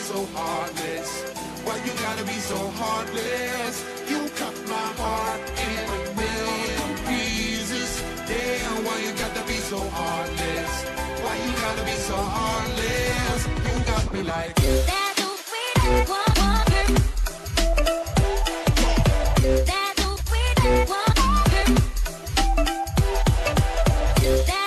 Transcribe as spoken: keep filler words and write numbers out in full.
so heartless? Why you gotta be so heartless? You cut my heart in a million pieces. Damn, why you gotta be so heartless? Why you gotta be so heartless? You got me like that. That